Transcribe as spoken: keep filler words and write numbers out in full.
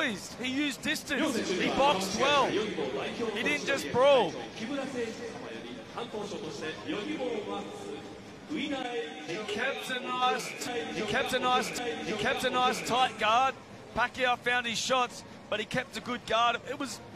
poised. He used distance. He boxed well. He didn't just brawl. He kept a nice, he kept a nice, he kept a nice tight guard. Pacquiao found his shots, but he kept a good guard. It was